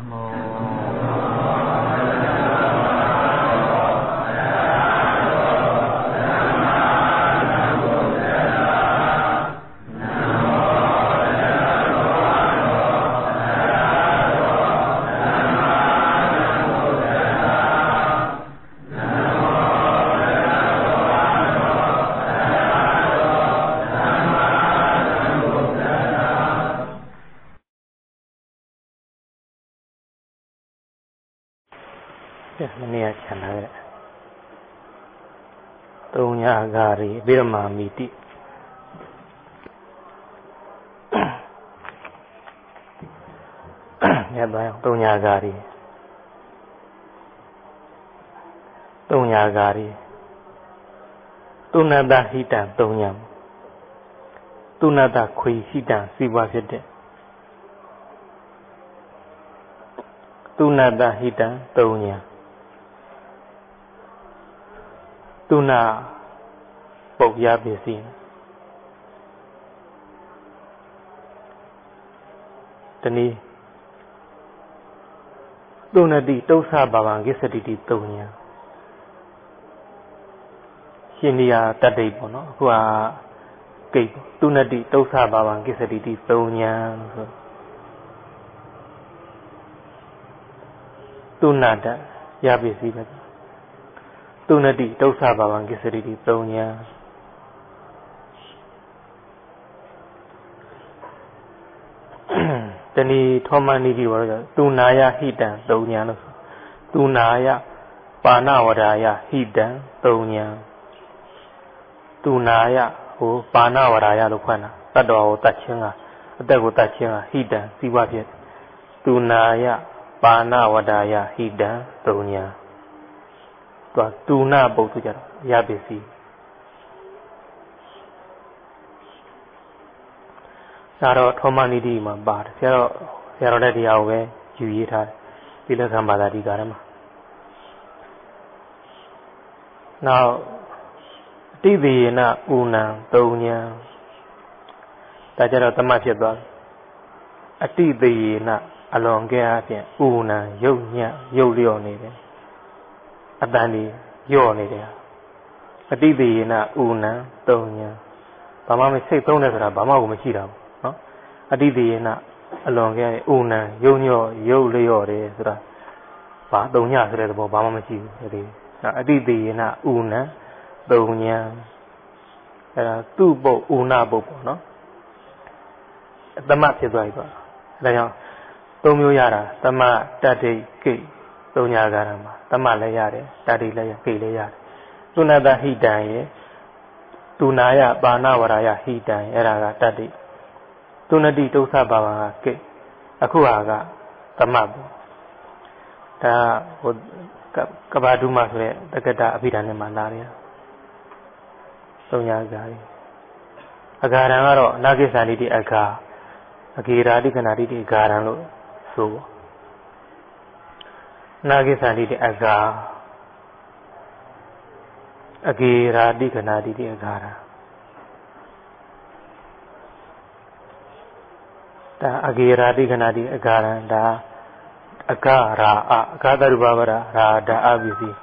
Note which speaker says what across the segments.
Speaker 1: Gari Birma Miti Nhật Bản Tonya Gari Tunada Hitan Tonyam Tunada Kui Hitan Siva Sete Tunada Hitan Tonya Tuna Bộc gia bề xin Tần đi Tù nà đi tâu xa bà bằng cái sạch đi tâu nha Hiện đi tạt đầy bỏ nó Qua kì Tù nà đi tâu xa bà bằng cái sạch đi tâu nha Tù nà đã gia bề xin Tù nà đi tâu xa bà bằng cái sạch đi tâu nha Tần đi thoma ni đi vào rồi Tunaya Hitan Tâu nha nó Tunaya Panavadaya Hitan Tâu nha Tunaya Panavadaya lúc khoan Tát đồ hồ tát chương Tát hồ tát chương Hitan Siva Phiệt Tunaya Panavadaya Hitan Tâu nha Tuna bầu tu chả Ya bề si Sao đó thoma ni đi mà bà Sao đó đây đi ao về Chú ý thay Vì là khám bà ta đi cả đó mà Nào Tí gì nà u nà tâu nha Ta chả đó tâm mát chết đó Tí gì nà Along cái á phiền U nà dâu nha Dâu liều này đấy Tàn đi dô này đấy Tí gì nà u nà tâu nha Bà má mới xếp tâu này rồi bà má cũng mới chỉ đâu Tí gì nà Along cái u nà dâu nhô Dâu liều đấy rồi Bà tâu nha rồi bà má mới chỉ Tí gì nà u nà tâu nha Tu bộ u nà bộ nó Tâm mát chết rồi Đây nhau Tâu miêu ya ra Tâm mát tát đi kì Tâu nhà gà ra mà Tâm mát lấy ya đấy Tát đi lấy ya kì lấy ya Tunada Hitan ye Tunaya Panavadaya Hitan Era ga tát đi Tunadi tâu sa bà bà kì Aku hà ga Tâm mát bộ Ta Kaba đu mà rồi Tất cả đã Abhidan này mà la đấy Tâu nhà gà đi Aga ra ngà rồi Nā kê sāni đi aga Agira di kana di agaran lo so Nagi sandi di aga Agira di kana di agara Ta agira di kana di agaran da agara agada rubavara ra da abisi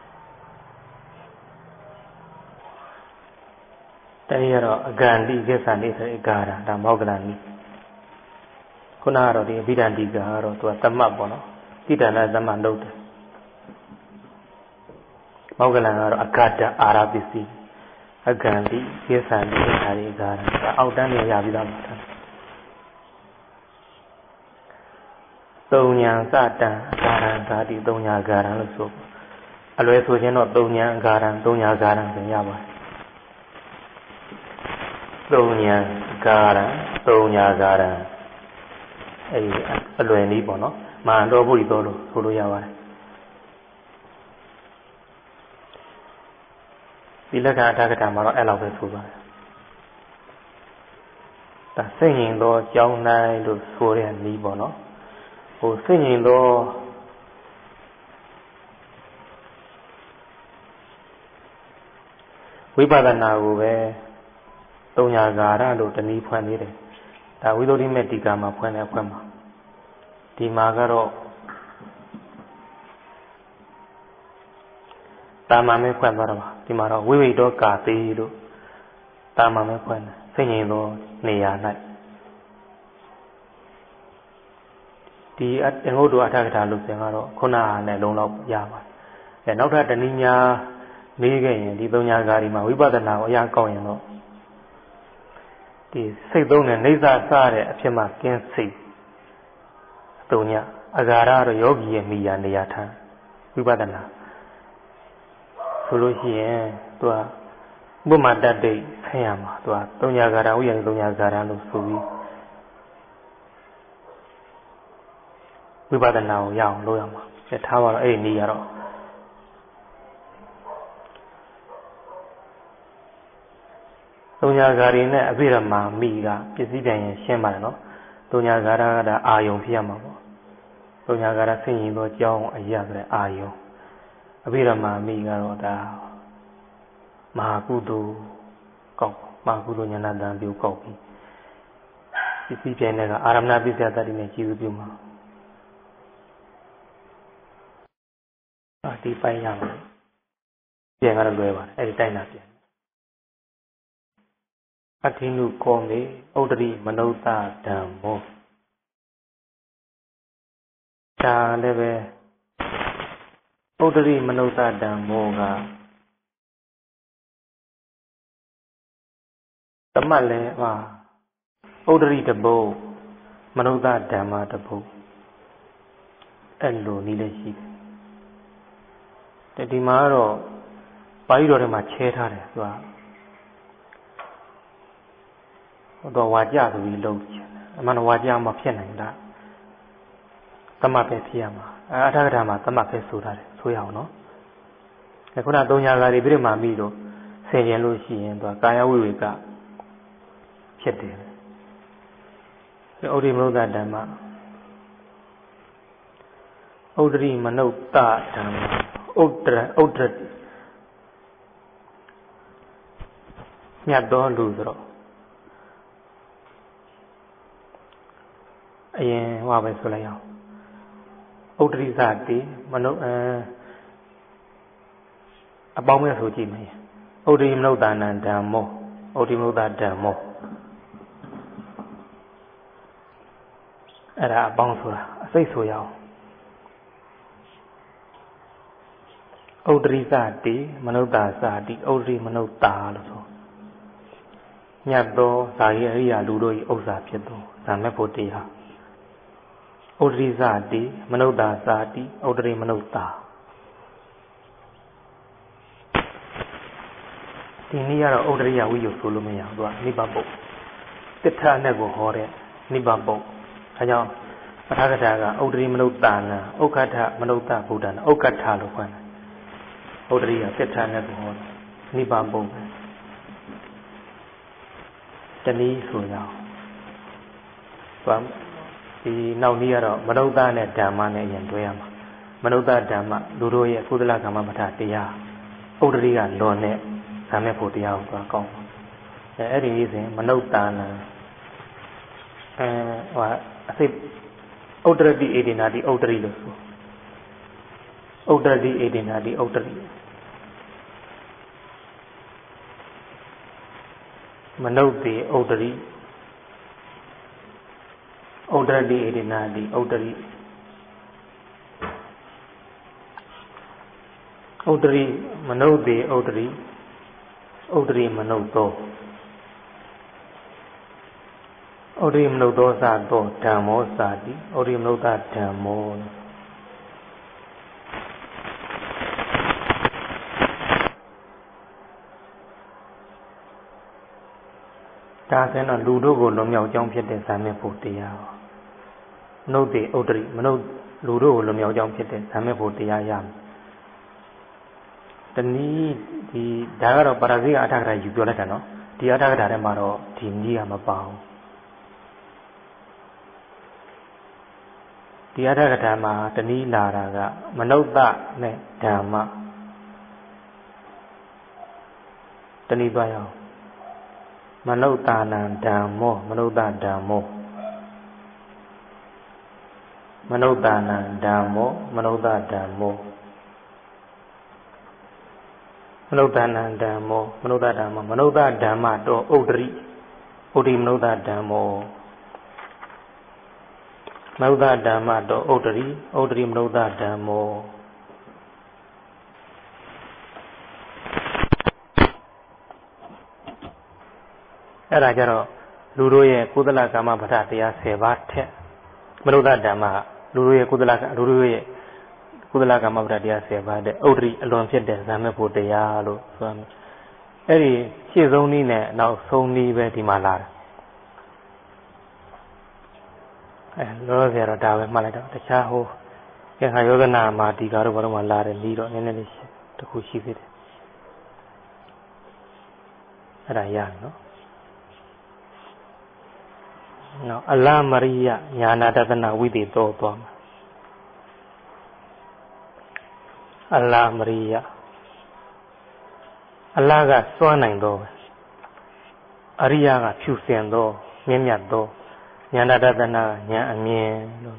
Speaker 1: Ta yaro agandi ke sandi sa agara da mauganiခုနကတော့ဒီအဘိဓမ္မာတိကကတော့သူကသမတ်ပေါ့နော်တိတ္တနာသမတ်လုပ်တယ်မောဂလန်ကတော့အကတ္တအာရပစ္စည်းအကံတိကိသန္တိခါရီကာရအောက်တန်းနေရပြီးသားပါသုံးညာစတံကာရံဓာတိသုံးညာကာရံလို့ဆိုအလွယ်ဆိုခြင်းတော့သုံးညာကာရံသုံးညာကာရံဆိုရပါတယ်သုံးညာကာရံသုံးညာကာရံအလွယ်နည်းပေါ့နော်မာန်တော်ဖို့ဒီတော့လို့ဆိုလို့ရပါတယ်ဒီလက္ခဏာအထာကထာမှာတော့အဲ့လောက်ပဲဆိုပါတယ်ဒါစိတ်ငြိမ်သောကြောင်းတိုင်းလို့ဆိုတဲ့နည်းပေါ့နော်ဟိုစိတ်ငြိမ်သောဝိပဿနာကိုပဲသုံးညာကာရလို့တနည်းဖွင့်နေတယ်ဒါဝိသုဒ္ဓိမေတ္တိကာမှာဖွင့်တဲ့ဖွင့်မှာဒီမှာကတော့ตามมาไม่ควรว่าที่มาเราวิวิโดกาตีดูตามมาไม่ควรสิ่งนี้ตัวเนียนัดดีเองก็ดูอัธกถาลุเสียงเราคนหน้าเนี่ยลงเรายาวแต่นอกจากแต่นิยามีแค่ยังที่ตรงยาการีมาวิปัสสนาอยากก่อนยังเนาะที่สิ่งตรงเนี่ยนิสัยซาเนี่ยเพียงมาเกินสิ่งตรงเนี้ยอาการะเราโยกีရဲ့มียาเนียทางวิปัสสนาဆိုလို့ရှိရင်သူကဘုမတတ်တဲ့ဆင်းရမှာသူကသုံးညာကာရဥယျာဉ်သုံးညာကာရလို့ဆိုပြီးဝိပဿနာကိုရအောင်လုပ်ရမှာထားပါတော့အဲ့ဒီနေရာတော့သုံးညာကာရီနဲ့အဘိဓမ္မာမိကပစ္စည်းပြန်ရင်ရှင်းပါတယ်နော်သုံးညာကာရကဒါအာယုံဖြစ်ရမှာပေါ့သုံးညာကာရဆင်းရင်တော့ကြောင်းအရာဆိုတဲ့အာယုံအဘိဓမ္မာမိကတော့ဒါမဟာကုသိုလ်ကောက်မဟာကုသိုလ်ဉာဏ်တန်ပြုကောက်ပြီးပစ္စည်းပြန်တဲ့ကအာရမဏပစ္စယတတိနဲ့ကြည့်ပြုမှာဒီပိုင်းရမှာပြန်ကတော့လွယ်ပါတယ်အဲ့ဒီတိုင်းတာပြန်အဋ္ဌိနုကောမေဥဒ္ဒရိမနုဿဓမ္မောဒါလည်းပဲဥဒ္ဒရိမနုဿဓမ္မောကသမတ်လည်းဥဒ္ဒရိတပုတ်မနုဿဓမ္မတပုတ်အဲ့လိုနည်းလည်းရှိတယ်ဒီမှာတော့ပါဠိတော်ထဲမှာချဲထားတယ်သူကတော့ဝါကြဆိုပြီးလုံးချင်တယ်အမှန်တော့ဝါကြမဖြစ်နိုင်တာသမတ်ပဲဖြစ်ရမှာအထာကထာမှာသမတ်ပဲဆိုထားတယ်ဆိုရအောင်နော်ခုနသုံးညာကာရီပြိမာမိတို့ဆင်ကျင်လို့ရှိရင်သူကကာယဝိဝေကဖြစ်တယ်ဥဒ္ဓိမနုဿဓမ္မဥဒ္ဓိမနုဿဓမ္မဥဒ္ဒရမြတ်တော်လူဆိုတော့အရင်ဟောပဲဆိုလိုက်အောင်ဥဒ္ဒရိသတိမနုအပေါင်းမဲ့ဆိုကြည့်မယ်ဥဒ္ဓိမနုဿာနံဓမ္မောဥဒ္ဓိမနုဿဓမ္မောအဲ့ဒါအပေါင်းဆိုတာအစိတ်ဆိုရအောင်ဥဒ္ဒရိသတိမနုဿာသတိဥဒ္ဓိမနုဿာလို့ဆိုမြတ်သောဇာတိအရိယာလူတို့၏ဥစ္စာဖြစ်သောဇာမဲ့ဖို့တရားဥဒ္ဒရိသတိမနုဿာသတိဥဒ္ဓိမနုဿာဒီနည်းကတော့ဥဒ္ဒရိယဝိယုဆိုလို့မရဘူးသူကနိဗ္ဗာန်ပုတ်တိဋ္ဌာနဲ့ကိုဟောတဲ့နိဗ္ဗာန်ပုတ်အဲကြောင့်ပဋ္ဌာကထာကဥဒ္ဒရိမနုဿာနံဥက္ကဋ္ဌမနုဿဗုဒ္ဓနာဥက္ကဋ္ဌလို့ခေါ်တယ်ဥဒ္ဒရိယတိဋ္ဌာနဲ့ကိုဟောနိဗ္ဗာန်ပုတ်တနည်းဆိုရအောင်ဒီနောက်နည်းကတော့မနုဿနဲ့ဓမ္မနဲ့ရင်တွဲရမှာမနုဿဓမ္မလူတို့ရဲ့ကုသလကမ္မပဋ္ဌာတရားဥဒ္ဒရိကလွန်တဲ့ဇာမဲ့ဖို့တရားကိုကောင်းအဲ့ဒီနည်းစဉ်မနုဿာနံအစိဥဒ္ဒရတိဧဒေနာတိဥဒ္ဒရိလို့ဆိုဥဒ္ဒရတိဧဒေနာတိဥဒ္ဒရိမနုဿေဥဒ္ဒရိဥဒ္ဒရတိဧဒေနာတိဥဒ္ဒရိဥဒ္ဒရိမနုဿေဥဒ္ဒရိဥဒ္ဒရိမနုဿောဥဒ္ဒရိမနုဿောသသောဓမ္မောသာတိဥဒ္ဒရိမနုဿဓမ္မောဒါဆိုတော့လူတို့ကိုလွန်မြောက်ကြောင်းဖြစ်တဲ့ဇာမဲ့ဖို့တရားမနုဿေဥဒ္ဒရိမနုလူတို့ကိုလွန်မြောက်ကြောင်းဖြစ်တဲ့ဇာမဲ့ဖို့တရားရမယ်တနည်းဒီဒါကတော့ပါရဇိကအထာကထာယူပြောလိုက်တာနော်ဒီအထာကထာထဲမှာတော့ဒီနည်းကမပါဘူးဒီအထာကထာမှာတနည်းလာတာကမနုဿနဲ့ဓမ္မတနည်းသွားရအောင်မနုဿာနံဓမ္မောမနုဿဓမ္မောမနုဿာနံဓမ္မောမနုဿဓမ္မောမနုဿာနံဓမ္မောမနုဿဓမ္မမနုဿဓမ္မတောဥဒ္ဒရိဥဒ္ဓိမနုဿဓမ္မောမနုဿဓမ္မတောဥဒ္ဒရိဥဒ္ဓိမနုဿဓမ္မောအဲ့ဒါကြတော့လူတို့ရဲ့ကုသလကာမပဋ္ဌတရား10ပါးထက်မနုဿဓမ္မလူတို့ရဲ့ကုသလကာမပဋ္ဌတရား10ပါးတဲ့ဥဒ္ဒရိအလွန်ဖြစ်တဲ့ဇာမဲ့ဖို့တရားလို့ဆိုရမယ်အဲ့ဒီရှေ့ဆုံးနည်းနဲ့နောက်ဆုံးနည်းပဲဒီမှာလာတယ်လောဆရာတော့ဒါပဲမှတ်လိုက်တော့တခြားဟိုကံခါယောဂနာမှာဒီကားတော့ဘာလို့မှလာတယ်ပြီးတော့နည်းနည်းလေးတခုရှိသေးတယ်အဲ့ဒါရနော်နော်အလမရိယညာနာတသနာဝိသေတောသွားမှာအလမရိယအလကစွမ်းနိုင်တော့အရိယကဖြူစင်တော့မြင့်မြတ်တော့ညာနာတသနာညာအမြင်လို့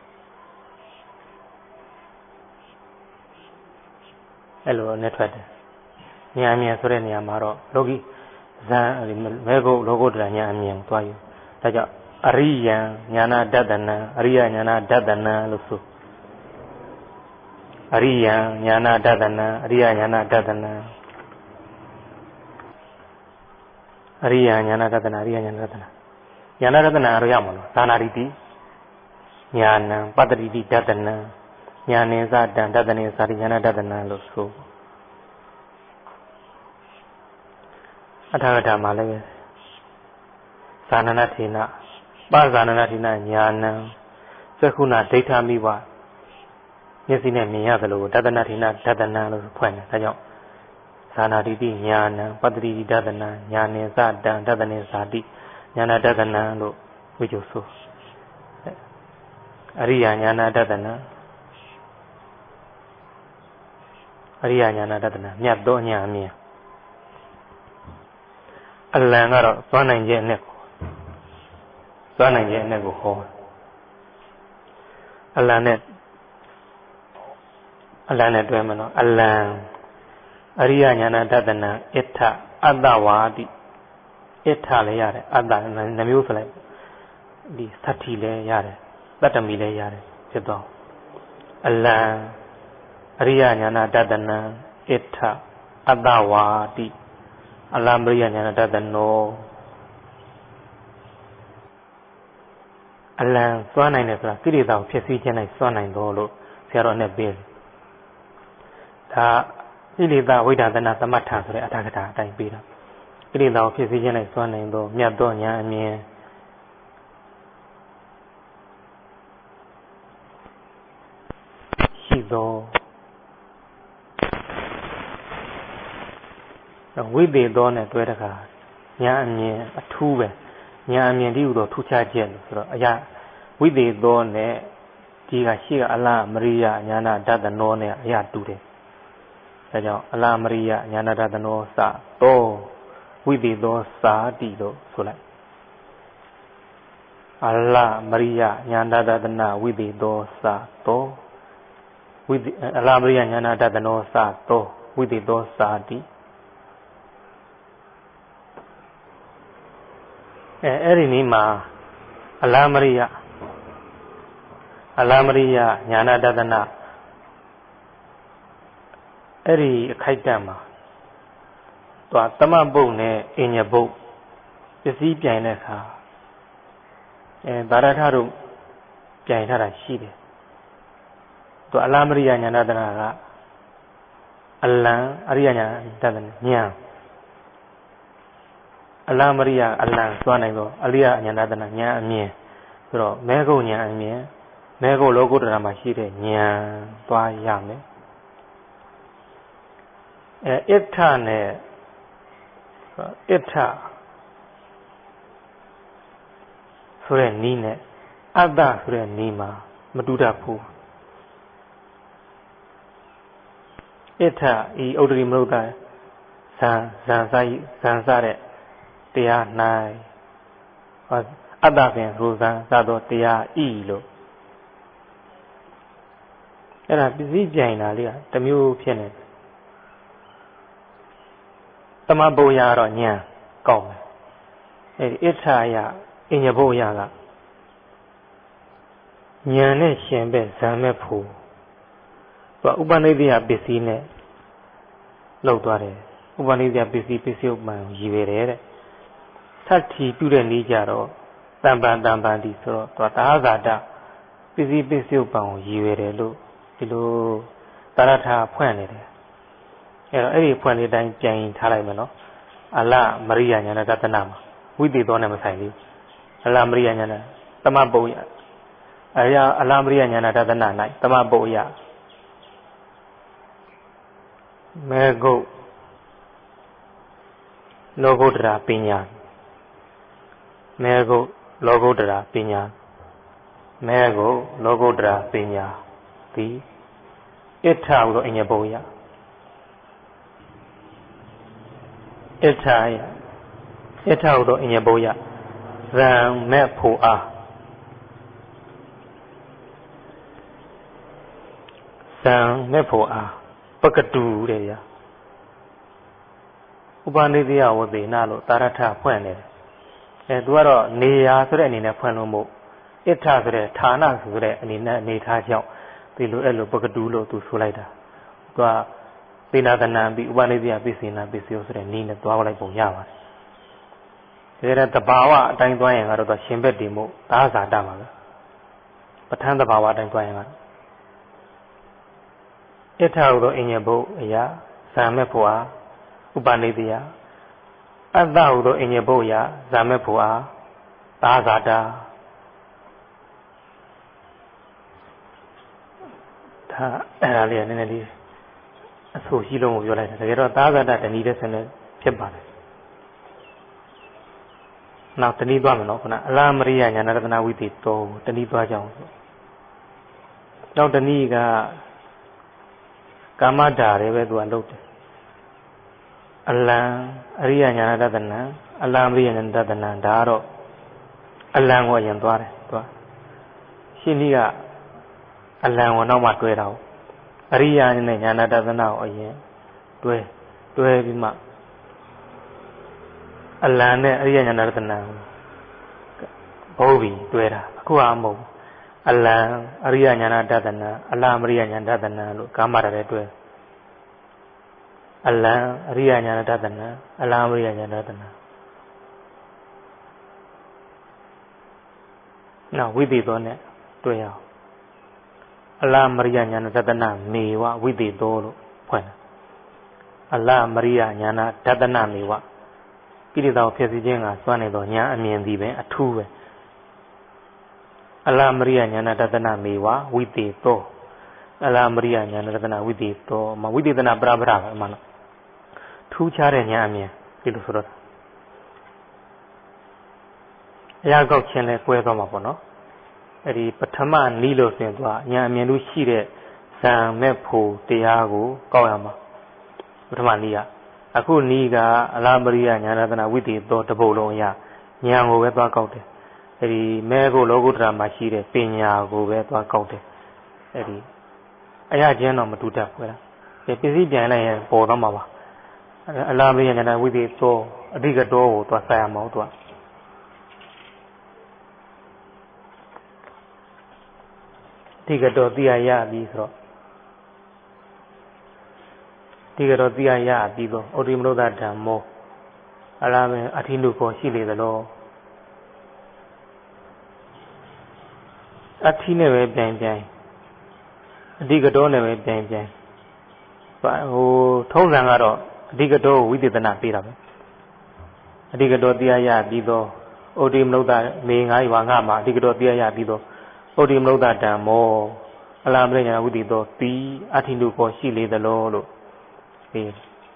Speaker 1: အဲ့လိုနဲ့ထွက်တယ်ညာအမြင်ဆိုတဲ့နေရာမှာတော့လောကီဇန်မဲကုတ်လောကုတ္တရာညာအမြင်သွားယူဒါကြောင့်အရိယံညာနာတသနာအရိယညာနာတသနာလို့ဆိုအရိယံညာနာတသနာအရိယညာနာတသနာအရိယညာနာတသနာအရိယညာနာတသနာညာနာတသနာရရမလို့သာနာတိတိညာနံပတ္တိတိတသနာညာနေသတံတသနေသာတိညာနာတသနာလို့ဆိုအထာဂတမှာလည်းပဲသာနနာထေနပဇာနနာထေနညာနံသက္ခုနာဒိဋ္ဌမိဘမျက်စိနဲ့မြင်ရတယ်လို့တသနာထေနတသနာလို့ဖွင့်တယ်ဒါကြောင့်သာနာတိတိညာနံပတ္တိတိတသနာညာနေသတံတသနေသာတိညာနာတသနာလို့ဝိကျုဆိုအရိယညာနာတသနာအရိယညာနာတသနာမြတ်သောညာအမြင်အလံကတော့သွားနိုင်ခြင်းနဲ့သွားနိုင်ခြင်းနဲ့ကိုဟောအလံနဲ့တွဲမလို့အလံအရိယညာနာတသနာအဋ္ဌအတ္တဝါတိအဋ္ဌလည်းရတယ်အတ္တနှမျိုးဆိုလိုက်ဒီသတ္တိလည်းရတယ်တတ္တမီလည်းရတယ်ဖြစ်တော့အလံအရိယညာနာတသနာအဋ္ဌအတ္တဝါတိအလံပရိယညာနာတသနောအလံစွမ်းနိုင်တယ်ဆိုတာကိလေသာကိုဖြစ်စည်းခြင်းနဲ့စွမ်းနိုင်တော်လို့ဆရာတော်နဲ့ပြောဒါကိလေသာဝိဒသနာသမထဆိုတဲ့အထာဂတာအတိုင်းပြီးတော့ကိလေသာကိုဖြစ်စည်းခြင်းနဲ့စွမ်းနိုင်တော်မြတ်သောဉာဏ်အမြင်ရှိသောဝိသေသောနဲ့တွဲတခါဉာဏ်အမြင်အထူးပဲဉာဏ်အမြင်ဒီဟူသောထူးခြားချက်လို့ဆိုတော့အရာဝိသေသောနဲ့ဒီကရှိကအလမရိယညာနာတသနောနဲ့အရာတူတယ်ဒါကြောင့်အလမရိယညာနာတသနောစသောဝိသေသောစာတိလို့ဆိုလိုက်အလမရိယညာနာတသနာဝိသေသောစာသောအလမရိယညာနာတသနောစသောဝိသေသောစာတိအဲ့ဒီနည်းမှာအလမရိယညာနာတသနာအဲ့ဒီအခိုက်တန့်မှာသူကသမပုတ်နဲ့အညပုတ်ပစ္စည်းပြိုင်တဲ့အခါဗာရထတို့ပြိုင်ထားတာရှိတယ်သူအလမရိယညာနာတသနာကအလံအရိယညာတသနာညာအလမရိယအလံစွမ်းနိုင်တော့အရိယညာနာတနာညာအမြင်ဆိုတော့မဲကုတ်ညာအမြင်မဲကုတ်လောကုတ္တရာမှာရှိတဲ့ညာသွားရမယ်အဋ္ဌနဲ့အဋ္ဌဆိုတဲ့နည်းနဲ့အတ္တဆိုတဲ့နည်းမှာမတူတတ်ဘူးအဋ္ဌဤဥဒ္ဓရိမနုဿဇံစတဲ့တရား၌အတ္တပင်ရူဇံစသောတရားဤလို့အဲ့ဒါပစ္စည်းပြိုင်တာလေးကတစ်မျိုးဖြစ်နေတယ်မဘုံရတော့ညာကောင်းတယ်အဲ့ဒီဣဋ္ဌာယအညဘုံရကညာနဲ့ရှင်ပဲဇံမဲ့ဖို့သူကဥပနိဒေယပစ္စည်းနဲ့လောက်သွားတယ်ဥပနိဒေယပစ္စည်းဥပ္ပံရည်ပဲတဲ့သတ္တိပြုတဲ့နေ့ကြတော့တံပံတိဆိုတော့သူကသာဇာတပစ္စည်းဥပ္ပံကိုရည်ပဲတယ်လို့ဒီလိုသာရထာဖွင့်နေတယ်အဲ့တော့အဲ့ဒီဖွင့်လေးတိုင်းပြန်ရင်ထားလိုက်မယ်နော်အလမရိယညာဏတတနာမှာဝိသေသောနဲ့မဆိုင်ဘူးအလမရိယညာဏသမပုယအရာအလမရိယညာဏတတနာ၌သမပုယမေဂုလောကုတ္တရာပညာမေဂုလောကုတ္တရာပညာမေဂုလောကုတ္တရာပညာသည်ဣဋ္ဌဟုသောအညဘုံယဣဋ္ဌဟုသောအညဘုံယဇံမဲ့ဖို့အားဇံမဲ့ဖို့အားပကတူတဲ့ဗျာဥပနိဒေယဝသေနလို့သာရထဖွင့်နေတယ်သူကတော့နေရာဆိုတဲ့အနေနဲ့ဖွင့်လို့မို့ဣဋ္ဌဆိုတဲ့ဌာနဆိုတဲ့အနေနဲ့အနေထားကြောင့်ဒီလိုအဲ့လိုပကတူလို့သူဆိုလိုက်တာသူကသေနာတဏံပြီးဥပနိဒေယပိစေနာပိစေယဆိုတဲ့နည်းနဲ့သွားလိုက်ပုံရပါတယ်ဒါကြတဲ့တဘာဝအတိုင်းသွားရင်ကတော့သူရှင်ဘက်တည်မို့သာဇာတပါပဲပဋ္ဌာန်းတဘာဝအတိုင်းသွားရင်ကတော့ဣဋ္ဌဟုသောအညဘုအရာဇာမဲ့ဖို့အားဥပနိဒေယအတ္တဟုသောအညဘုအရာဇာမဲ့ဖို့အားသာဇာတာဒါအဲ့ဒါလေးနည်းနည်းလေးအဆိုရှိလုံးကိုပြောလိုက်တယ်တကယ်တော့သာဇာတတဏီတဲ့ဆင်းနဲ့ဖြစ်ပါတယ်နောက်တဏီသွားမယ်နော်ခုနအလားမရိယညာဏတနာဝိသေတောတဏီသွားကြအောင်နောက်တဏီကကာမဓာတ်တွေပဲသူကလုပ်တယ်အလံအရိယညာဏတနာအလံမရိယညာဏတနာဒါကတော့အလံကိုအရင်သွားတယ်သူကရှင်းကြီးကအလံကိုနောက်မှတွဲတာအရိယာနဲ့ညာဏတသနာကိုအရင်တွဲပြီးမှအလံနဲ့အရိယာညာဏတသနာဘုံပြီးတွဲတာအခုအမဟုတ်အလံအရိယာညာဏတသနာအလံမရိယာညာဏတသနာလို့ကာမတာလည်းတွဲအလံအရိယာညာဏတသနာအလံမရိယာညာဏတသနာနောက်ဝိသေသောနဲ့တွဲရအောင်အလမရိယညာဏတတနာမေဝဝိသေသောလို့ဖွင့်တယ်အလမရိယညာဏတတနာမေဝကိလေသာကိုဖျက်ဆီးခြင်းကစွမ်းနေသောညာအမြင်သည်ပဲအထူးပဲအလမရိယညာဏတတနာမေဝဝိသေသောအလမရိယညာဏတတနာဝိသေသောမဝိသေသနာပရပရပဲအမှန်တော့ထူးခြားတဲ့ညာအမြင်ဒီလိုဆိုတော့အရာကောက်ခြင်းလဲကွဲသွားမှာပေါ့နော်အဲ့ဒီပထမနီးလို့ဆိုရင်သူကညာအမြင်လို့ရှိတဲ့ဇံမဲ့ဖို့တရားကိုကောက်ရမှာပထမနီးကအခုနီးကအလားပရိယညာဏတနာဝိသေသောတပုတ်လုံးအရာညာကိုပဲသွားကောက်တယ်အဲ့ဒီမဲကိုလောကုတ္တရာမှာရှိတဲ့ပညာကိုပဲသွားကောက်တယ်အဲ့ဒီအရာချင်းတော့မတူတတ်ဘူးလားဒီပစ္စည်းပြန်လိုက်ရင်ပေါ်တော့မှာပါအလားပရိယညာဏဝိသေသောအဓိကတော်ကိုသွားဆက်ရမှာဟုတ်တော့ဒီကတော့သိရပြီဆိုတော့ဒီကတော့သိရပြီတော့ဩတိမနုဿဓမ္မောအလားပဲအထိနုကိုရှိလေသလိုအထိနဲ့ပဲပြိုင်အဓိကတော့နဲ့ပဲပြိုင်ဟိုထုံးစံကတော့အဓိကတော့ဝိသေသနာပေးတာပဲအဓိကတော့သိရပြီတော့ဩတိမနုဿမေငါးရွာငါမှာအဓိကတော့သိရပြီတော့ဩတိမနုဿဓမ္မောအလားမရိညာဝိသေသောတိအထိနုကိုရှိလေသလိုလို့ပြီး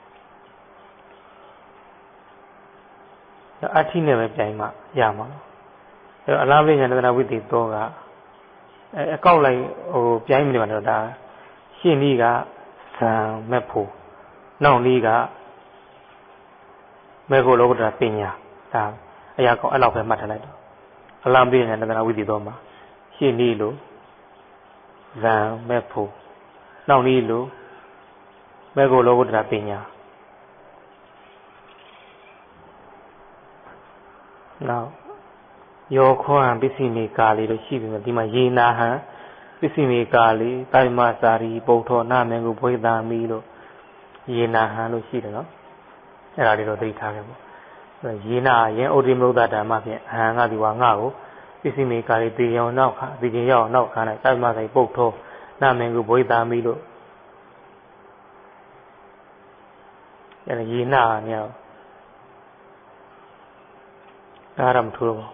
Speaker 1: အထိနဲ့ပဲပြိုင်မှရမှာအဲအလားမရိညာတနာဝိသေသောကအကောက်လိုက်ဟိုပြိုင်မနေမှာတော့ဒါရှင်းနည်းကဇံမဲ့ဖို့နောက်နည်းကမေဖို့လောကုတ္တရာပညာဒါအရာကောက်အဲ့လောက်ပဲမှတ်ထားလိုက်တော့အလားမရိညာတနာဝိသေသောမှာရှင်းနည်းလို့ဇံမဲ့ဖို့နောက်နည်းလို့မေဖို့လောကုတ္တရာပညာနောက်ယောခွန်ပစ္စည်းမေကာလီလို့ရှိပြီဒီမှာယေနာဟံပစ္စည်းမေကာလီတိုင်မစာရီပုထောနာမင်ကိုဘွေသာမီလို့ယေနာဟံလို့ရှိတယ်နော်အဲ့ဒါလေးတော့သိထားခဲ့ပေါ့ယေနာရင်ဩဒီမုဒ္ဒဓမ္မဖြင့်အဟံကဒီဝါငါကိုပစ္စည်းမေကာလီတေရောနောက်ခါဒီချင်းရောက်နောက်ခါ၌တိုင်မစာရီပုထောနာမင်ကိုဘွေသာမီလို့အဲ့ဒါယေနာเนี่ยဒါရမထူတော့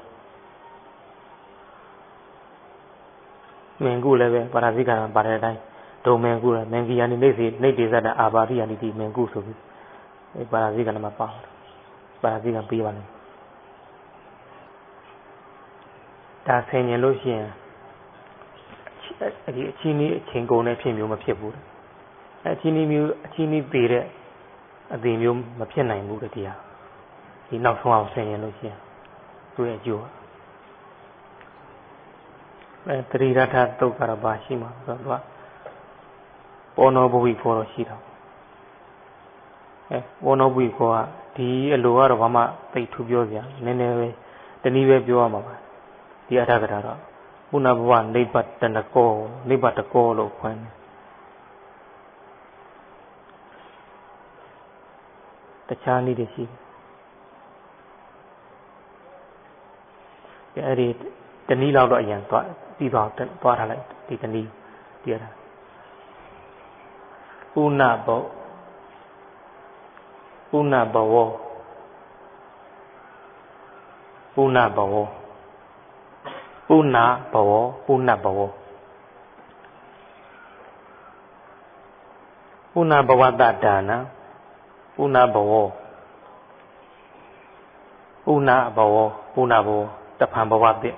Speaker 1: မင်ကုလည်းပဲပါရဇိကံပါတဲ့အတိုင်းဒုံမင်ကုလည်းမင်ကြီးယာနိနေစီနေတေဇတအာဘာတိယာနိတိမင်ကုဆိုပြီးအဲပါရဇိကံမှာပါရဇိကံပြီးပါလိမ့်ဒါဆင်ញင်လို့ရှိရင်ဒီအချင်းကြီးအချင်းကုန်တဲ့ဖြစ်မျိုးမဖြစ်ဘူးအချင်းကြီးမျိုးအချင်းကြီးပေတဲ့အသေးမျိုးမဖြစ်နိုင်ဘူးတရားဒီနောက်ဆုံးအောင်ဆင်ញင်လို့ရှိရင်သူ့ရဲ့အကျိုးတတိရထတုတ်ကတော့ဘာရှိမှာဆိုတော့ပေါ်နောဘဝိကောတော့ရှိတော့ပေါ်နောဘဝိကောကဒီအလိုကတော့ဘာမှသိထူပြောစရာနည်းနည်းပဲတနည်းပဲပြောရမှာပါဒီအထာကထာတော့ပုဏ္ဏဘဝနိဗ္ဗတနကောနိဗ္ဗတကောလို့ခေါ်တယ်တခြားနည်းတွေရှိတယ်အဲ့ဒီတနည်းလောက်တော့အရင်သွားပြီးသွားထားလိုက်ဒီတနည်းတည်ရတာပုဏ္ဏဘဝပုဏ္ဏဘဝပုဏ္ဏဘဝပုဏ္ဏဘဝပုဏ္ဏဘဝပုဏ္ဏဘဝတဒါနပုဏ္ဏဘဝပုဏ္ဏဘဝပုဏ္ဏဘဝတဖန်ဘဝတဲ့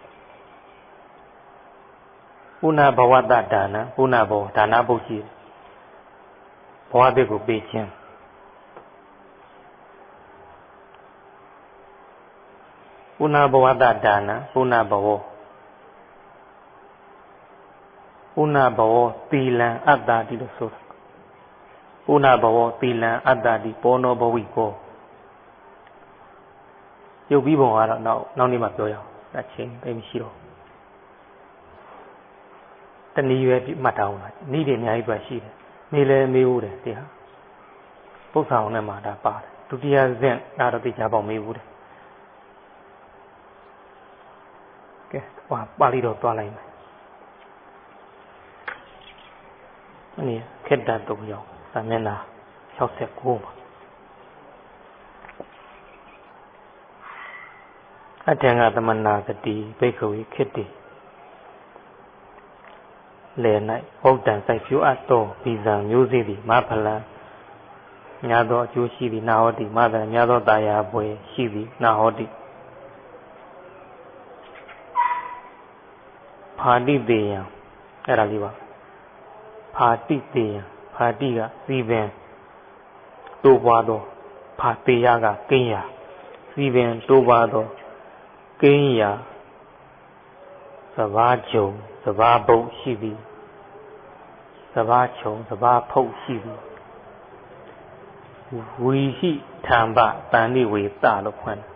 Speaker 1: ပုဏ္ဏဘဝတဒါနပုဏ္ဏဘဝဒါနပုတ်ရှိဘဝတဲ့ကိုပေးခြင်းပုဏ္ဏဘဝတဒါနပုဏ္ဏဘဝပုဏ္ဏဘဝသီလံအတ္တတိလို့ဆိုတာပုဏ္ဏဘဝသီလံအတ္တတိပေါ်နောဘဝိကောရုပ်ပြီးပုံကတော့နောက်နေ့မှပြောရအောင်အချင်းသိမရှိတော့တနည်းပဲမှတ်ထားအောင်လားနေ့တွေအများကြီးပဲရှိတယ်မေးလဲမေးဦးတယ်တရားပု္ပ္ပာအောင်နဲ့မှဒါပါတယ်ဒုတိယဇင့်တော့သိချပေါက်မေးဦးတယ်ကဲပါဠိတော်သွားလိုက်မယ်အနည်းခေတ္တတုံရောက်သာမျက်နှာ69ပါအထင်ကသမနာဂတိဘိက္ခဝေခေတ္တိလယ်၌ဟုတ်တန်စိုက်ဖြိုးအပ်သောဗီဇံမျိုးစေ့သည်မဖလံများသောအကျိုးရှိသည်နာဟောတိမသံများသောတာယာပွဲရှိသည်နာဟောတိဖာတိတေယံအဲ့ဒါလေးပါဖာတိတေယံဖာတိကစီပင်တိုးပွားသောဖာတေယကကင်းရာစီပင်တိုးပွားသောကင်းရာစဘာဂျုံစဘာဘုတ်ရှိသည်စဘာချုံစဘာဖုတ်ရှိသည်ဝီဟိထံပတန်နိဝေတလို့ခေါ်တယ်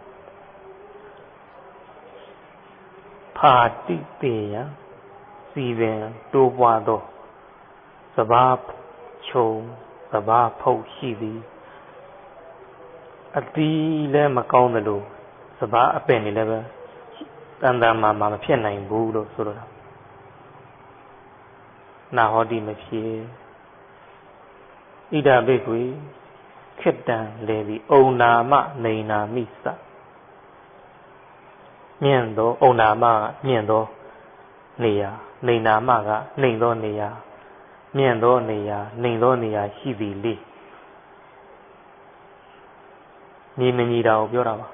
Speaker 1: ဖာတိတေယစီပင်တိုးပွားသောစဘာချုံစဘာဖုတ်ရှိသည်အတိလည်းမကောင်းသလိုစဘာအပင်နေလည်းပဲတန်တန်မာမဖြစ်နိုင်ဘူးလို့ဆိုတော့နာဟောတိမဖြစ်ဣဒဘိက္ခွေခေတ္တံလေပြီးဩနာမနေနာမိစမြင့်သောဩနာမကမြင့်သောနေရာနေနာမကနှိမ်သောနေရာမြင့်သောနေရာနှိမ်သောနေရာရှိသည်လေညီမညီတာကိုပြောတာပါ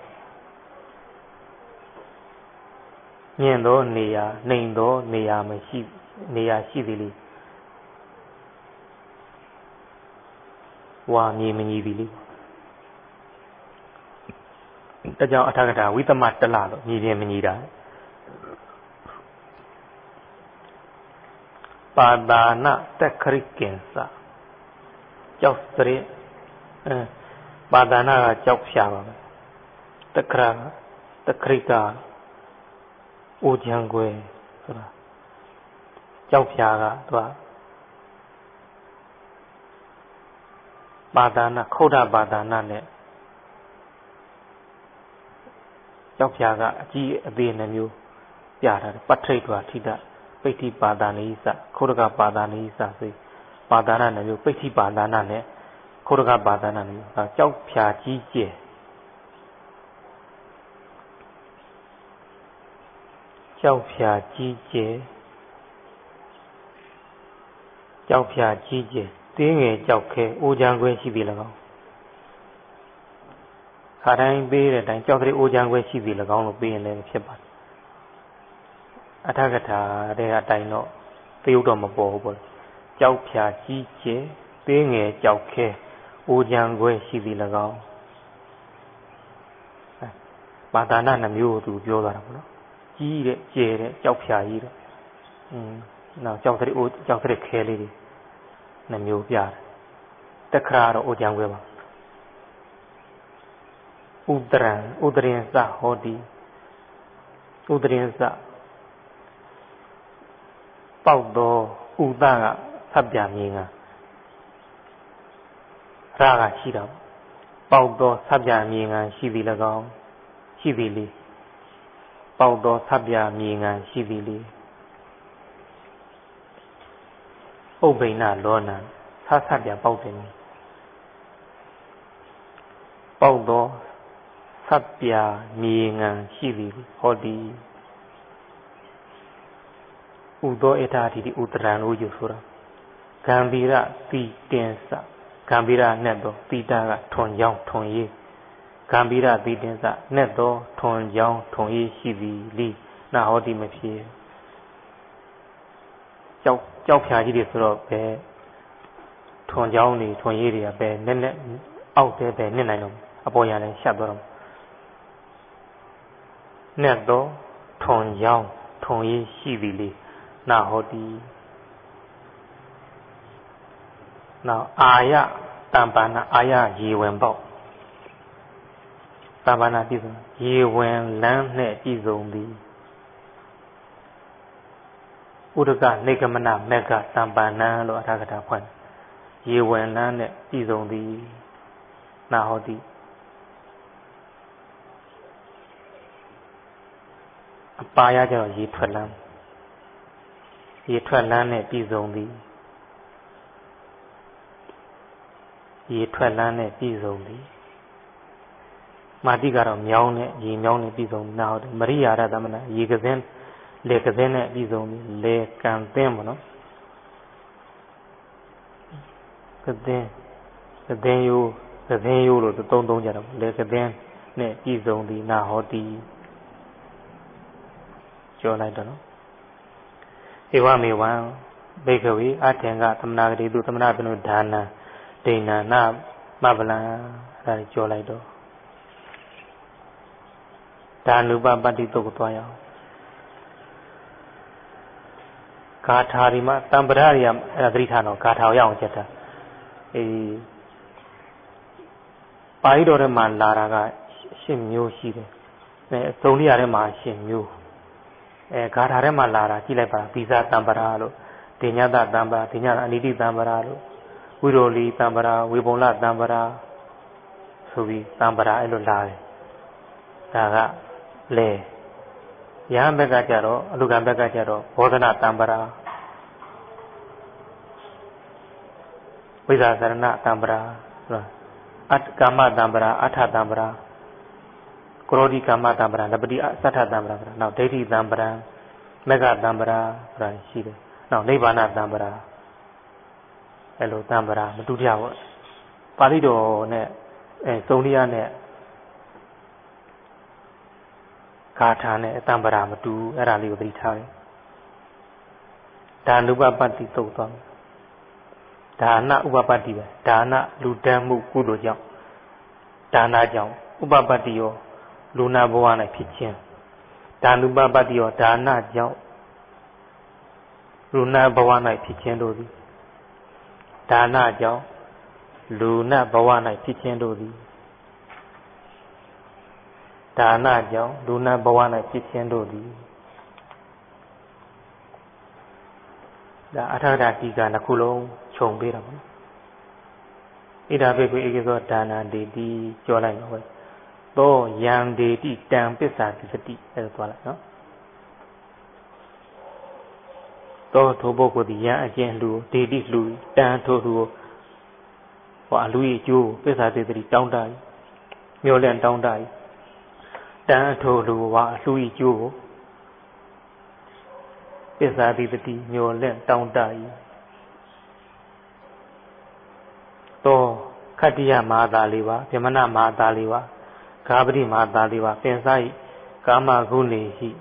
Speaker 1: မြင့်သောနေရာနှိမ်သောနေရာမရှိနေရာရှိသည်လေဝါမြေမညီသည်လေဒါကြောင့်အထာကထာဝိသမတလလို့ညီခြင်းမညီတာပါဒာနတခရိကင်္စကြောက်စရပါဒာနကကြောက်ဖြာပါပဲတခရตะคริกาโอจังกวยဆိုတာကြောက်ဖြာကသူကပါဒနာခုဒ္ဓပါဒနာနဲ့ကြောက်ဖြာကအကြီးအသေးနှမျိုးပြတာပဋ္ဌိတွာထိတပိဋ္ဌိပါဒနိစ္စခုဒ္ဓကပါဒနိစ္စဆိုပါဒနာနှမျိုးပိဋ္ဌိပါဒနာနဲ့ခုဒ္ဓကပါဒနာနှမျိုးကြောက်ဖြာကြီးကျယ်ကြောက်ဖြာကြီးကျယ်ကြောက်ဖြာကြီးကျယ်သေးငယ်ကြောက်ခဲအိုးချမ်းခွဲရှိပြီ၎င်းခါတိုင်းပေးတဲ့အတိုင်းကြောက်တဲ့အိုးချမ်းခွဲရှိပြီ၎င်းလို့ပေးရင်လည်းဖြစ်ပါတယ်အထကထာတဲ့အတိုင်းတော့သေယုတ်တော့မပေါ်ဘူးပေါ့ကြောက်ဖြာကြီးကျယ်သေးငယ်ကြောက်ခဲအိုးချမ်းခွဲရှိပြီ၎င်းပါဒနာနှမျိုးသူပြောသွားတာပေါ့နော်ကြီးတဲ့ကျယ်တဲ့ကြောက်ဖြာကြီးတဲ့နောက်ကြောက်တဲ့အိုးကြောက်တဲ့ခဲလေးတွေနှမျိုးပြတယ်တခါတော့အိုချမ်းခွဲပါဥဒရံဥဒရင်စဟောတိဥဒရင်စပေါက်တော့ဥဒကဖတ်ပြမြင်ကရာကရှိတော့ပေါက်တော့ဖတ်ပြမြင်ကရှိပြီ၎င်းရှိပြီလေပေါက်တော့ဖတ်ပြမြင်ကရှိပြီလေဥပ္ပိဏလောနံဆဆပြပေါက်တယ်ပေါက်တော့ဆပ်ပြမြေငံရှိပြီဟောဒီဥသောအထာတိဥတရံလို့ယူဆိုတာဂံဗီရတိတင်္စဂံဗီရနဲ့တော့တိတာကထွန်ကြောင်းထွန်ရေးဂံဗီရတိတင်္စနဲ့တော့ထွန်ကြောင်းထွန်ရေးရှိပြီလိနာဟောဒီမဖြစ်ကြောက်ဖြာကြီးတွေဆိုတော့ပဲထွန်ကြောင်းတွေထွန်ရေးတွေကပဲနက်နက်အောက်သေးပဲနစ်နိုင်တော့အပေါ်ရလည်းရှက်သွားတော့နဲ့တော့ထွန်ကြောင်းထွန်ရေးရှိပြီလေနာဟောတိနောက်အာယတမ္ပါဏအာယရေဝင်ပေါက်တမ္ပါဏပြည့်စုံရေဝင်လမ်းနဲ့ပြည့်စုံသည်ဥဒကနေကမနမေကတမ္ပါဏလို့အထာကထာဖွင့်ရေဝင်လမ်းနဲ့ပြည့်စုံသည်နာဟောတိအပါရကျတော့ရေထွက်လမ်းနဲ့ပြည့်စုံသည်ရေထွက်လမ်းနဲ့ပြည့်စုံသည်မာတိကတော့မြောင်းနဲ့ရေမြောင်းနဲ့ပြည့်စုံနာဟုတ်တယ်မရိယာရသမဏရေကစင်းလေကစင်းနဲ့ပြည့်စုံသည်လေကံသင်းပေါ့နော်ကစင်းရိုးလို့သုံးကြတော့လေကစင်းနဲ့ပြည့်စုံသည်နာဟောတိပြောလိုက်တော့နော်ဧဝမေဝံဘေကဝေအထင်ကသမနာဂတိသူသမနာပနုဒါနံဒိဏနာမဗလံအဲဒါပြောလိုက်တော့ဒါနုပပတ္တိတုတ်ကိုသွားရအောင်ဂါထာဒီမှာတံပရရိယအဲဒါသတိထားတော့ဂါထာကိုရအောင်ချက်တာပါဠိတော်ထဲမှာလာတာက10မျိုးရှိတယ်အစုံလေးရထဲမှာ10မျိုးဂါထာထဲမှာလာတာကြည့်လိုက်ပါဗီဇတံပရာလို့ဒေညတတံပရာဒေညအနိတိတံပရာလို့ဝိရောလီတံပရာဝေပုံလတံပရာဆိုပြီးတံပရာအဲ့လိုလာတယ်ဒါကလေယဟန်ဘက်ကကြတော့အလုကံဘက်ကကြတော့ဘောဓနာတံပရာဝိဇာသရဏတံပရာဆိုတာအတ္တကာမတံပရာအဋ္ဌတံပရာကရောတိကာမတံပရာနပတိအသတ္ထတံပရာနောက်ဒိဋ္ဌိတံပရာမေဃတံပရာဆိုတာရှိတယ်နောက်နိဗ္ဗာန်တံပရာအဲ့လိုတံပရာမတူကြဘူးပါဠိတော်နဲ့စုံရိယနဲ့ဂါထာနဲ့တံပရာမတူအဲ့ဒါလေးကိုသတိထားတယ်ဒါနုပပတ္တိသုတ်သွားဒါနဥပပတ္တိပဲဒါနလူတန်းမှုကုသိုလ်ကြောင့်ဒါနကြောင့်ဥပပတ္တိရောလူနာဘဝ၌ဖြစ်ခြင်းဒါနုပပတ္တိရောဒါနကြောင့်လူနာဘဝ၌ဖြစ်ခြင်းတို့သည်ဒါနကြောင့်လူနာဘဝ၌ဖြစ်ခြင်းတို့သည်ဒါနကြောင့်လူနာဘဝ၌ဖြစ်ခြင်းတို့သည်ဒါအထာဂတတိကနှစ်ခုလုံးခြုံပေးတာပေါ့ဣဒာဘေကွေဧကေသောဒါနာဒေတိကြောလိုက်တော့ပဲသောယံဒေတိတံပစ္စာတိစတိအဲ့ဒါသွားလိုက်နော်သောထိုပုဂ္ဂိုလ်သည်ယံအကျင့်လူဒေတိလူတံထိုလူဟောလူ၏အကျိုးပစ္စာတိစတိတောင်းတမျောလင့်တောင်းတတံထိုလူဝါလူ၏အကျိုးကိုပစ္စာတိစတိမျောလင့်တောင်းတသောခတ္တိယမဟာသာလေးပါဗြဟ္မဏမဟာသာလေးပါဂါပတိမဟာသာလေးပါပင်စာ၏ကာမဂုဏေဟိ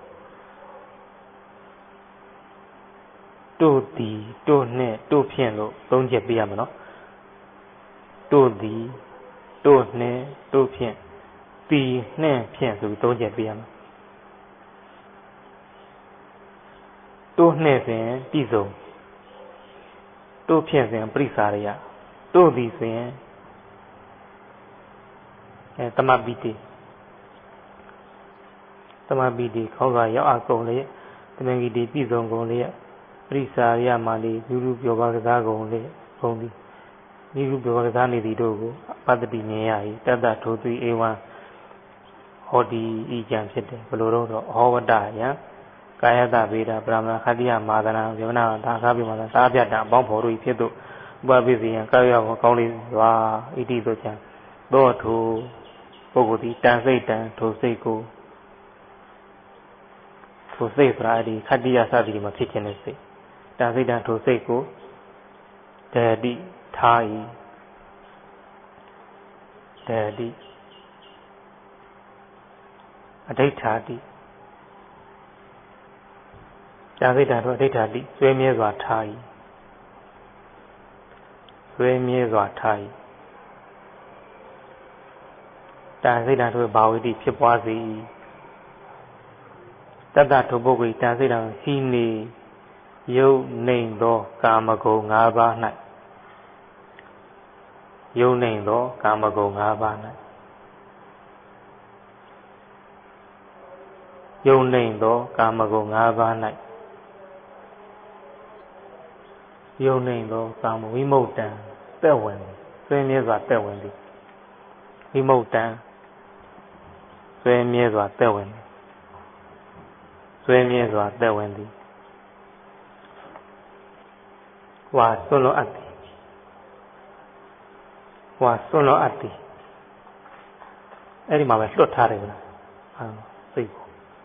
Speaker 1: တို့သည်တို့နှင့်တို့ဖြင့်လို့သုံးချက်ပြရမယ်နော်တို့သည်တို့နှင့်တို့ဖြင့်တီနှင့်ဖြင့်ဆိုပြီးသုံးချက်ပြရမယ်တို့နှင့်စဉ်ပြည့်စုံတို့ဖြင့်စဉ်ပရိစ္ဆာရိယတို့သည်ဆိုရင်သမပိတိခေါင်းစာရောက်အကုန်လေသမဂီတိပြည့်စုံကုန်လေပရိစ္ဆာရိယမာလီလူလူပြောပါကစားကုန်လေဘုံသည်လူလူပြောပါကစားနေသည်တို့ကိုပတ္တိမြင်ရ၏တတ္တထိုသွေဧဝံဟောဒီဤကြံဖြစ်တယ်ဘယ်လိုတော့ဟောဝတ္တယံကာယတဗေဒဗြဟ္မဏခတ္တိယမာသနာယမနာဒါခါပြမှာသာပြတံအပေါင်းဖော်တို့ဖြစ်တို့ဥပပိစီယံကာယကောင်းလေးစွာဣတိတို့ချံသောထိုပုဂ္ဂိုလ်သည်တန်စိတ်တံထိုစိတ်ကိုထိုစိတ်ဆိုတာဒီခတ္တိယစသည်မှာဖြစ်ခြင်းတဲ့စိတ်တန်စိတ်တံထိုစိတ်ကိုတေတိထား၏တေတိအဋ္ဌာတိတန်စိတ်တံထိုအဋ္ဌာတိဆွေးမြဲစွာထား၏ဆွေးမြဲစွာထား၏တန်စိတ်တံထိုဘာဝတိဖြစ်ပွားစေ၏တတ္တထိုပုဂ္ဂိုလ်တန်စိတ်တံဟိနေယုတ်နှိမ်သောကာမဂုဏ်၅ပါး၌ယုတ်နှိမ်သောကာမဂုဏ်၅ပါး၌ယုတ်နှိမ်သောကာမဂုဏ်၅ပါး၌ယုတ်နှိမ်သောကာမဝိမု ක්ත ံသက်ဝင်ဆွေးမြဲစွာသက်ဝင်သည်ဝိမု ක්ත ံဆွေးမြဲစွာသက်ဝင်ဆွေးမြဲစွာသက်ဝင်သည်ဝါစွန့်လွတ်အပ်သည်ဝါစွန့်လွတ်အပ်သည်အဲ့ဒီမှာပဲလွတ်ထားတယ်ကွာစိတ်ကို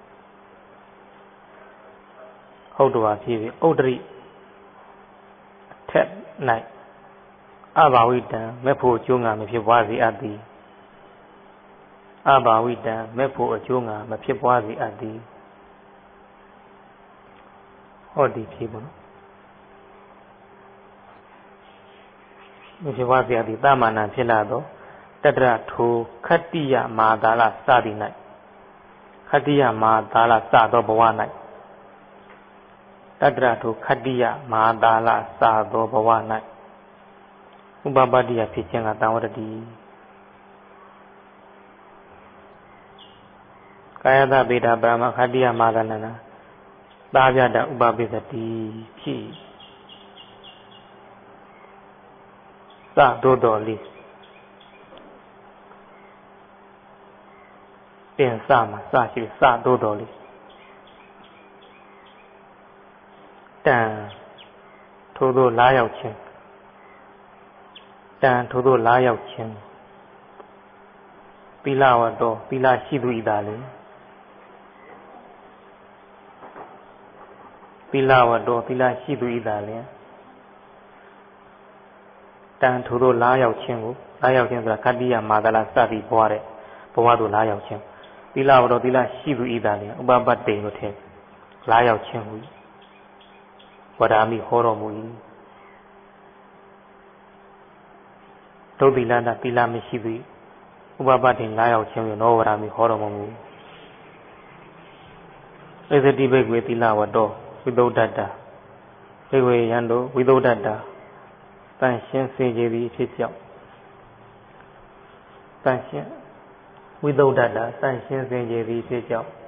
Speaker 1: ဟုတ်တော်ဖြစ်ပြီးဥဒ္ဒရိထက်၌အဘာဝိတံမဲ့ဖို့အကျိုးငါမဖြစ်ပွားစေအပ်သည်အဘာဝိတံမဲ့ဖို့အကျိုးငါမဖြစ်ပွားစေအပ်သည်ဟောဒီဖြစ်ပါနော်မဖြစ်ပွားစေအပ်သည်တမနာဖြစ်လာတော့တတ္တရထိုခတ္တိယမဟာသာလစသည်၌ခတ္တိယမဟာသာလစသောဘဝ၌တတ္တရထိုခတ္တိယမဟာသာလစသောဘဝ၌ဥပပတ္တိယဖြစ်ခြင်းကတံဝတ္တိကာယတဗေဒဗြဟ္မခတ္တိယမဟာသနနာသာပြတဥပပိသတိဖြစ်စသို့တော်လေးပြင်စမှာစရှိစသို့တော်လေးတန်ထိုသို့လာရောက်ခြင်းတန်ထိုသို့လာရောက်ခြင်းသီလဝတ္တောသီလရှိသူဤသာလေသီလဝတ္တောသီလရှိသူဤသာလေတန်ထိုသို့လာရောက်ခြင်းကိုလာရောက်ခြင်းဆိုတာခတ္တိယမာသလစသည်ဘဝတဲ့ဘဝသို့လာရောက်ခြင်းသီလဝတ္တောသီလရှိသူဤသာလေဥပပတ္တိကိုထည့်လာရောက်ခြင်းဟူဝဒာမိဟောတော်မူ၏ဒုသီလနာသီလမရှိသည်ဥပပတ္တိလာရောက်ခြင်းကိုနောဝဒာမိဟောတော်မူ၏ဧသတိဘိက္ခွေသီလဝတ္တောဝိသုဒ္ဓတ္တဘိက္ခွေယံတို့ဝိသုဒ္ဓတ္တတန်ရှင်းစေခြင်းသည်ဖြစ်ကြောင်းတန်ရှင်းဝိသုဒ္ဓတာစန့်ရှင်းစင်ကြယ်သည်ဖြစ်ကြောင်း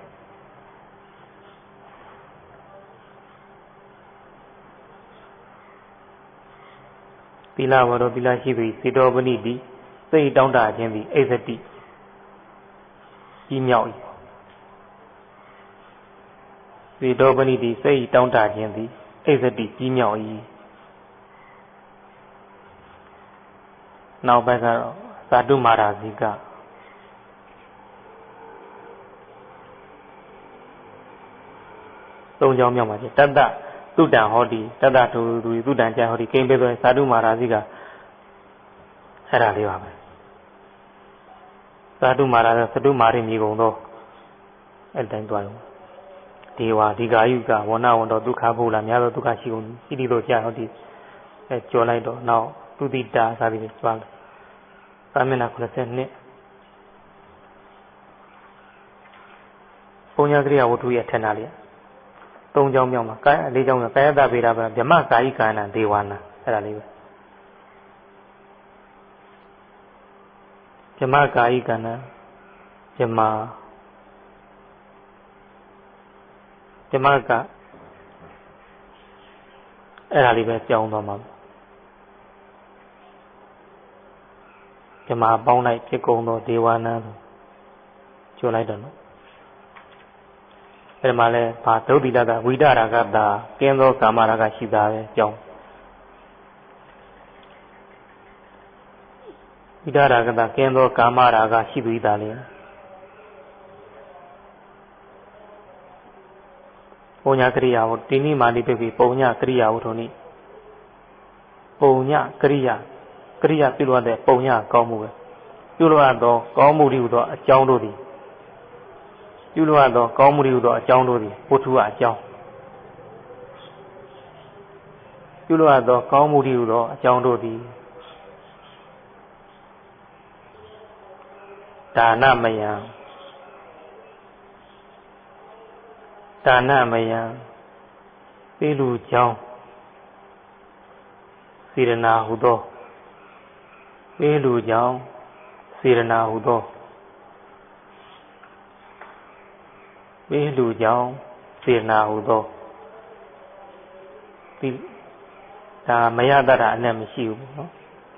Speaker 1: သီလဝရောသီလရှိသည်စေတောပဏိတိစိတ်တောင်းတခြင်းသည်အိဇတိကြီးမြောက်၏စေတောပဏိတိစိတ်တောင်းတခြင်းသည်အိဇတိကြီးမြောက်၏နောက်ဘက်ကတော့ဇာတုမာရာဇိကသုံးကြောင်းမြောက်ပါခြင်းတတ္တသုတံဟောတိတတ္တသူသုတံကျဟောတိကိမ့်ပေးဆိုဇာတုမာရာဇိကအဲ့ဒါလေးပါပဲဇာတုမာရာသတုမာရိမြေကုန်သောအဲ့တိုင်းသွားရုံဒေဝဒီဃာယုကဝဏဝန္တောဒုက္ခဘုလားများသောဒုက္ခရှိကုန်ဣတိတို့ကြာဟောတိအဲကြော်လိုက်တော့နောက်သူတိတာစသည်ဖြင့်သွားတယ်သာမဏေ92ပုံညာကရိယာဝတ္ထုရဲ့ထက်နာလေးသုံးကြောင်းမြောက်မှာကာယ၄ကြောင်းကကာယတဗေဒဗဓမ္မကာယိကာဏဒေဝနာအဲ့ဒါလေးပဲဓမ္မကာယိကာဏဓမ္မကအဲ့ဒါလေးပဲကြောင်းသွားမှာဓမ္မပေါင်းလိုက်ဖြစ်ကုန်သောဒေဝနာဆိုလိုက်တော့နော်အဲ့ဒီမှာလဲဘာဒုတိယကဝိဒရာဂတာကင်းသောကာမရာဂရှိတာပဲကြောင်းဝိဒရာဂတာကင်းသောကာမရာဂရှိသူဤသားလေပုံညာကရိယာဝတိနိမာနိပိပိပုံညာကရိယာဝထုနိပုံညာကရိယာပြုလို့ရတဲ့ပုံညာကောင်းမှုပဲပြုလို့ရသောကောင်းမှုတွေဟူသောအကြောင်းတို့သည်ပြုလို့ရသောကောင်းမှုတွေဟူသောအကြောင်းတို့သည်ဝတ္ထုအကြောင်းပြုလို့ရသောကောင်းမှုတွေဟူသောအကြောင်းတို့သည်ဒါနမယံပေလူကြောင်းစေရနာဟုသောပေလူကြောင်းစေရနာဟုသောပေလူကြောင်းစေရနာဟုသောဒီဒါမရတတ်တာအနဲ့မရှိဘူးနော်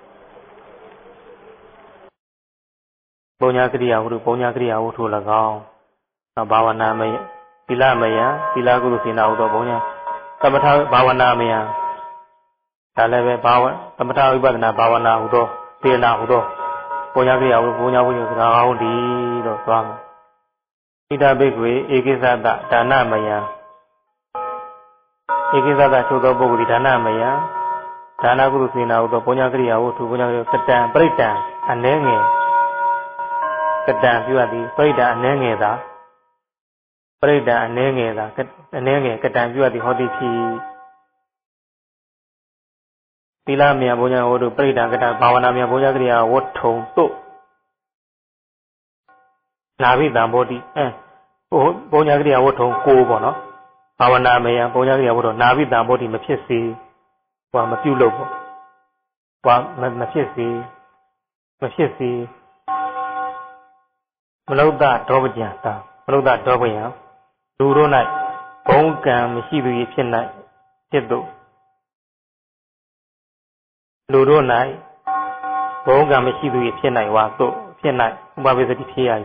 Speaker 1: ပုံညာကရိယာဝတ္ထု၎င်းဘာဝနာမယသီလမယသီလကုသစေနာဟုသောပုံညာသမထဘာဝနာမယဒါလည်းပဲသမထဝိပဿနာဘာဝနာဟုသောစေနာဟုသောပုံညာကရိယာဝတ္ထုစကားကောင်းဒီတော့သွားမှာဣဒဘိက္ခွေဧကိသတဒါနမယဧကိသတသို့သောပုဂ္ဂိုလ်ဒါနမယဒါနကုသစေနာဟုသောပုံညာကရိယာဝတ္ထုကတံပရိတံအနည်းငယ်ကတံပြုရသည်ပရိဒံအနည်းငယ်သာကတံပြုရသည်ဟောတိဖြစ်သီလမြတ်ဘုရားဝတ္ထုပရိဒံကတံဘာဝနာမြတ်ဘုရားကရိယာဝတ္ထုံတို့နာဘိတံဘောတိဘုရားကရိယာဝတ္ထုံကိုပေါ့နော်ဘာဝနာမြတ်ဘုရားကရိယာဝတ္ထုနာဘိတံဘောတိမဖြစ်စေဘာမပြုလို့ပေါ့ဘာမဖြစ်စေမလုဒ္ဒဒောပကြံတာမလုဒ္ဒဒောပယံလူတို့၌ဘုံကံမရှိသူ၏ဖြစ်သို့လူတို့၌ဘုံကံမရှိသူ၏ဖြစ်၌ဝါသို့ဖြစ်၌ဥပဝိသတိဖြစ်ရ၏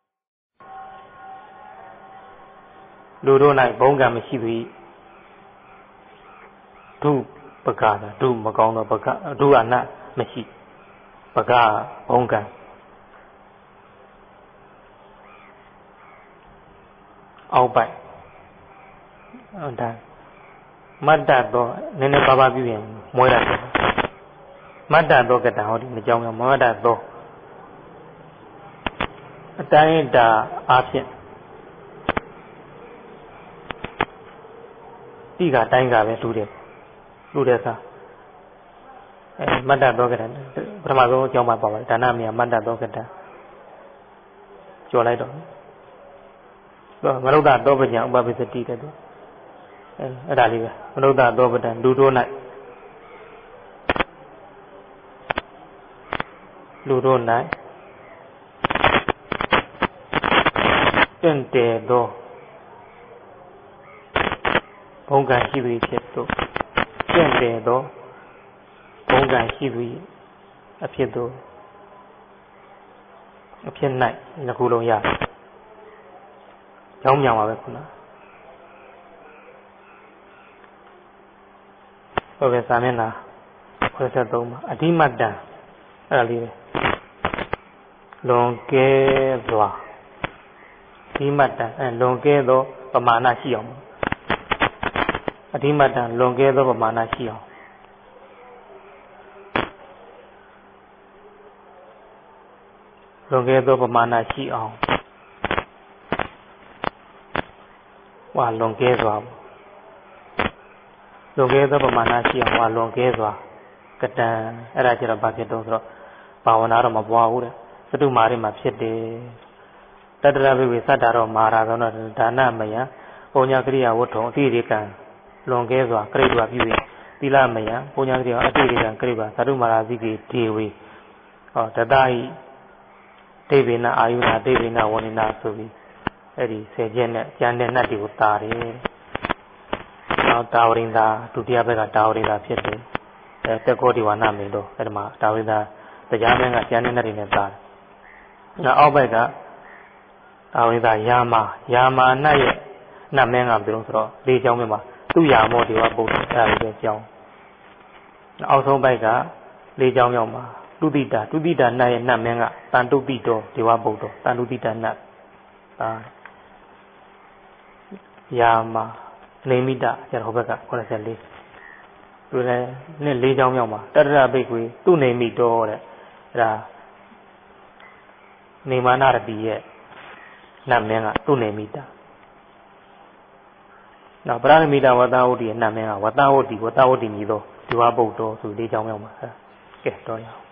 Speaker 1: လူတို့၌ဘုံကံမရှိသူ၏ဒုပကတာဒုမကောင်းသောပကဒုအနမရှိပကဘုံကံအောက်ပိုက်ဒါမတ္တတော့နည်းနည်းပါးပါးပြုရင်မွဲရတယ်မတ္တတော့ကတံဟောဒီမကြောင်းမမတ္တတော့အတိုင်းတာအားဖြင့်တိကတိုင်းကပဲလူတဲ့စားမတ္တတော့ကတံပထမဆုံးအကြောင်းပါပါတယ်ဒါနမြတ်မတ္တတော့ကတံကြော်လိုက်တော့မနုဿတောပညာဥပပိသတိတဲ့အဲ့ဒါလေးပဲမနုဿတောပတံလူတို့၌င့်တယ်သောဘုံကံရှိသည်ဖြစ်သို့တင့်တယ်သောဘုံကံရှိသည်အဖြစ်သို့အဖြစ်၌နှစ်ခုလုံးရတယ်။ကြောင်းမြောင်ပါပဲခုန။ဟုတ်ကဲ့စာမျက်နှာ83မှာအဓိမတ္တန်အဲ့ဒါလေးပဲလွန်ကဲစွာအဓိမတ္တန်လွန်ကဲသောပမာဏရှိအောင်အဓိမတ္တန်လွန်ကဲသောပမာဏရှိအောင်လွန်ကဲသောပမာဏရှိအောင်ဝါလွန်ကဲစွာလွန်ကဲသောပမာဏရှိအောင်ဝါလွန်ကဲစွာကတံအဲ့ဒါကျတော့ဘာဖြစ်တော့ဆိုတော့ဘာဝနာတော့မပွားဘူးတဲ့သတုမာရိမှာဖြစ်တယ်တတရဘိဝေသတ္တာတော့မာရာဆိုတော့ဒါနမယပုံညာကရိယာဝတ္ထုံအတိရိကံလွန်ကဲစွာကရိယာပြုရင်သီလမယပုံညာကရိယာအတိရိကံကရိယာသတုမာရာဇိကေဒေဝေဟောတတဟိဒိဗေနအာယုနာဒိဗေနဝဏိနာဆိုပြီးအဲ့ဒီ10ချက်နဲ့ကျန်တဲ့နတ်တွေကိုတာတယ်နောက်တာဝရိန္ဒာဒုတိယဘက်ကတာဝရိန္ဒာဖြစ်တယ်တက်ကောဒီဝါနမင်းတို့အဲ့ဒီမှာတာဝရိန္ဒာတရားမင်းကကျန်တဲ့နတ်တွေနဲ့တာတယ်နောက်အောက်ဘက်ကတာဝရိန္ဒာယာမာနတ်ရဲ့နတ်မင်းကဘယ်လိုဆိုတော့၄ချောင်းမြတ်မှာသူယာမောဒီဝဗုဒ္ဓအဲ့ဒါလေးပဲကြောင်းအောက်ဆုံးဘက်က၄ချောင်းမြောက်မှာတုတိတာနတ်ရဲ့နတ်မင်းကတန်တုတိတော်ဒေဝဗုဒ္ဓတန်တုတိတာနတ်ယာမာနေမိတကျတော့ဟိုဘက်က84သူလည်းနှစ်၄ချောင်းမြောက်မှာတတရဘိက္ခွေသူနေမိတော်တဲ့အဲ့ဒါနေမာနရတိရဲ့နတ်မင်းကသူနေမိတာနောက်ပရမိတာဝတ္တဝတ္တိရဲ့နတ်မင်းကဝတ္တဝတ္တိမြည်သောဒေဝဗုဒ္ဓဆို၄ချောင်းမြောက်မှာကဲတော့ရအောင်